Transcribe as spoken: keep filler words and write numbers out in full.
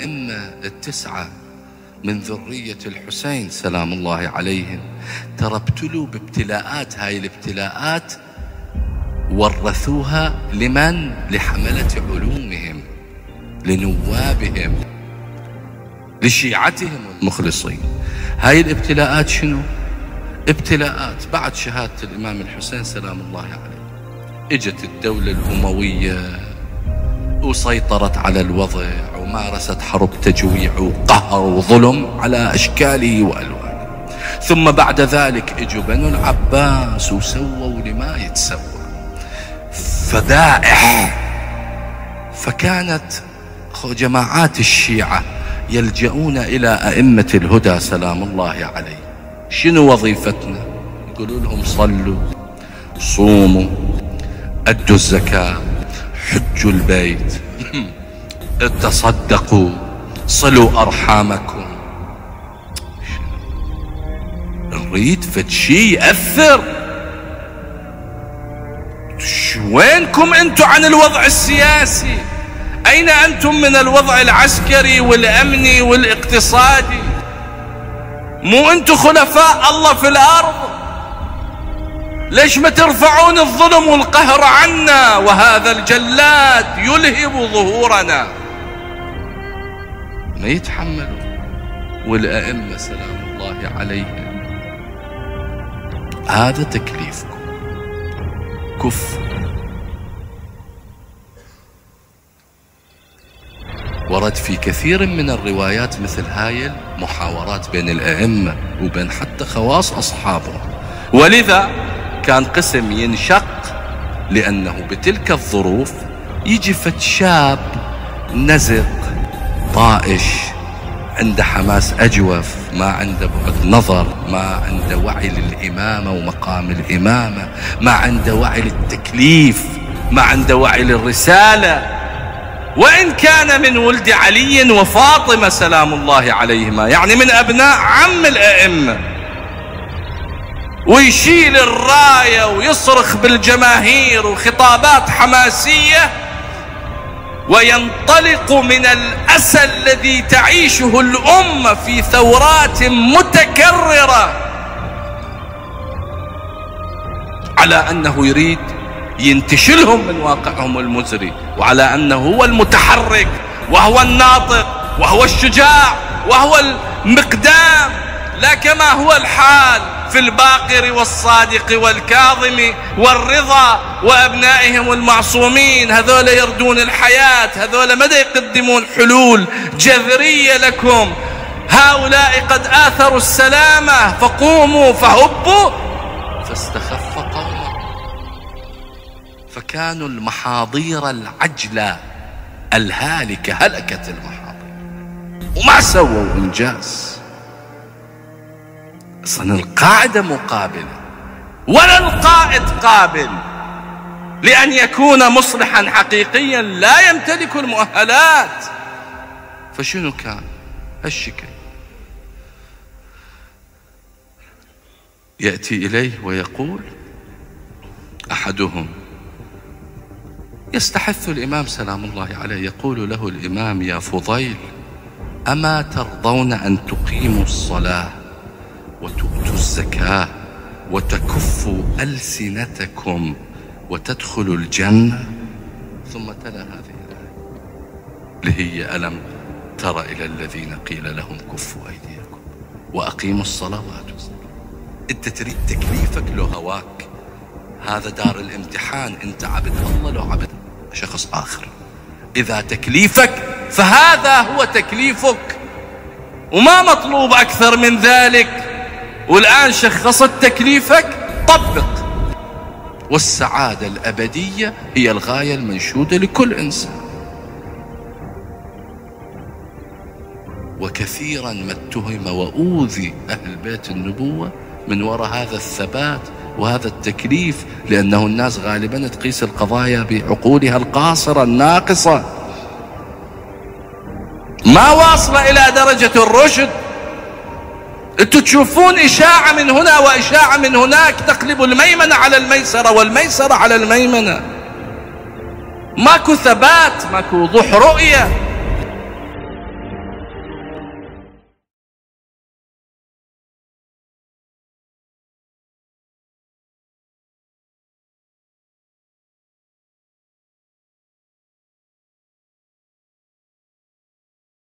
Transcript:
الأئمة التسعة من ذرية الحسين سلام الله عليهم ترى ابتلوا بابتلاءات، هاي الابتلاءات ورثوها لمن؟ لحملة علومهم، لنوابهم، لشيعتهم المخلصين. هاي الابتلاءات شنو؟ ابتلاءات بعد شهادة الإمام الحسين سلام الله عليه اجت الدولة الأموية وسيطرت على الوضع ومارست حرب تجويع وقهر وظلم على أشكاله وألوانه. ثم بعد ذلك اجوا بنو العباس وسووا لما يتسوى فدائح. فكانت جماعات الشيعة يلجؤون إلى أئمة الهدى سلام الله عليه. شنو وظيفتنا؟ يقولوا لهم صلوا، صوموا، أدوا الزكاة، حجوا البيت، تصدقوا، صلوا أرحامكم. نريد فد شي يأثر. وينكم أنتم عن الوضع السياسي؟ أين أنتم من الوضع العسكري والأمني والاقتصادي؟ مو أنتم خلفاء الله في الأرض؟ ليش ما ترفعون الظلم والقهر عنا وهذا الجلاد يلهب ظهورنا؟ ما يتحملوا. والأئمة سلام الله عليهم هذا تكليفكم، كف. ورد في كثير من الروايات مثل هاي المحاورات بين الأئمة وبين حتى خواص أصحابهم. ولذا كان قسم ينشق، لأنه بتلك الظروف يجي فد شاب نزق طائش عنده حماس أجوف، ما عنده بعد نظر، ما عنده وعي للإمامة ومقام الإمامة، ما عنده وعي للتكليف، ما عنده وعي للرسالة. وإن كان من ولد علي وفاطمة سلام الله عليهما، يعني من أبناء عم الأئمة، ويشيل الراية ويصرخ بالجماهير وخطابات حماسية، وينطلق من الأسى الذي تعيشه الأمة في ثورات متكررة على أنه يريد ينتشلهم من واقعهم المزري، وعلى أنه هو المتحرك وهو الناطق وهو الشجاع وهو المقدام، لا كما هو الحال في الباقر والصادق والكاظم والرضا وأبنائهم المعصومين. هذول يردون الحياة، هذول ماذا يقدمون؟ حلول جذرية لكم. هؤلاء قد آثروا السلامة فقوموا فهبوا. فاستخف قومه فكانوا المحاضير العجلة الهالكة، هلكت المحاضير وما سووا إنجاز. أصلا القاعدة مقابلة ولا القائد قابل لأن يكون مصلحا حقيقيا، لا يمتلك المؤهلات. فشنو كان هالشكل؟ يأتي إليه ويقول أحدهم، يستحث الإمام سلام الله عليه، يقول له الإمام: يا فضيل، أما ترضون أن تقيموا الصلاة وتؤتوا الزكاة وتكفوا ألسنتكم وتدخلوا الجنة؟ ثم تلا هذه الآية اللي هي: ألم تر إلى الذين قيل لهم كفوا أيديكم وأقيموا الصلاة وآتوا الزكاة. أنت تريد تكليفك لو هواك، هذا دار الامتحان، أنت عبد الله لو عبد شخص آخر. إذا تكليفك فهذا هو تكليفك وما مطلوب أكثر من ذلك. والآن شخصت تكليفك، طبق. والسعادة الأبدية هي الغاية المنشودة لكل إنسان. وكثيرا ما اتهم وأوذي أهل بيت النبوة من وراء هذا الثبات وهذا التكليف، لأنه الناس غالبا تقيس القضايا بعقولها القاصرة الناقصة، ما واصلة إلى درجة الرشد. انتوا تشوفون إشاعة من هنا وإشاعة من هناك تقلب الميمنة على الميسرة والميسرة على الميمنة. ماكو ثبات، ماكو وضوح رؤية.